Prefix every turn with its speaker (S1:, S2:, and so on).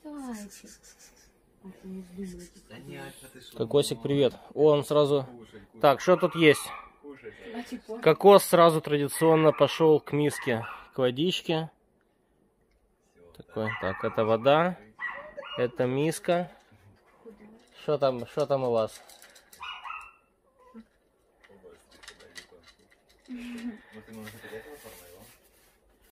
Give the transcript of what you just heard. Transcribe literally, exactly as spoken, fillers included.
S1: Кокосик, привет. О, он сразу... Так, что тут есть? Кокос сразу традиционно пошел к миске, к водичке. Такой, так, это вода, это миска. Что там, что там у вас?